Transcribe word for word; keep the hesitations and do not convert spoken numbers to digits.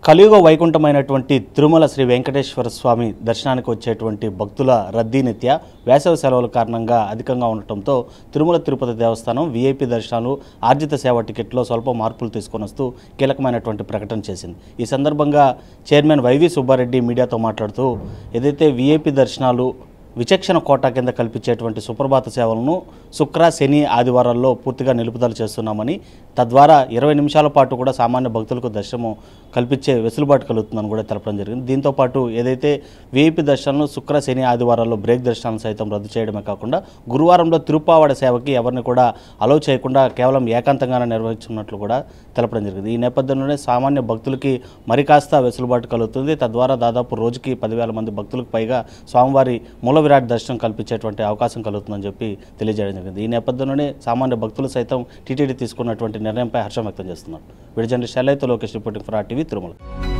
కలియుగ వైకుంఠమైనటువంటి తిరుమల శ్రీ వెంకటేశ్వర స్వామి దర్శనానికి వచ్చేటువంటి భక్తుల రద్దీ నిత్య వేసవి సెలవుల కారణంగా అధికంగా ఉండటంతో తిరుమల తిరుపతి దేవస్థానం వీఐపీ దర్శనాలు ఆర్జిత సేవ టికెట్లో స్వల్ప మార్పులు తీసుకొని వస్తూ కీలకమైనటువంటి ప్రకటన చేసింది। ఈ సందర్భంగా చైర్మన్ వైవి సుబ్బారెడ్డి మీడియాతో మాట్లాడుతూ ఏదైతే వీఐపీ దర్శనాలు విచక్షణ కోటా కింద కల్పించేటువంటి సుప్రభాత సేవలను శుక్ర శని ఆదివారాల్లో పూర్తిగా నిలుపుదల చేస్తున్నామని, తద్వారా ఇరవై నిమిషాల పాటు కూడా సామాన్య భక్తులకు దర్శనం కల్పించే వెసులుబాటు కలుగుతుందని కూడా తెలపడం జరిగింది। దీంతోపాటు ఏదైతే వీఐపీ దర్శనాలను శుక్ర శని ఆదివారాల్లో బ్రేక్ దర్శనాలను సైతం రద్దు చేయడమే కాకుండా గురువారంలో తిరుప్పావడ సేవకి ఎవరిని కూడా అలౌ చేయకుండా కేవలం ఏకాంతంగానే నిర్వహించున్నట్లు కూడా తెలపడం జరిగింది। ఈ నేపథ్యంలోనే సామాన్య భక్తులకి మరి కాస్త వెసులుబాటు కలుగుతుంది। తద్వారా దాదాపు రోజుకి పదివేల మంది భక్తులకు పైగా స్వామివారి మూల విరాట్ దర్శనం కల్పించేటువంటి అవకాశం కలుగుతుందని చెప్పి తెలియజేయడం జరిగింది। ఈ నేపథ్యంలోనే సామాన్య భక్తులు సైతం టీటీడీ తీసుకున్నటువంటి నిర్ణయంపై హర్షం వ్యక్తం చేస్తున్నారు। వీడియో జర్నలిస్ట్ శైలైతో Lokesh reporting for RTV Tirumala.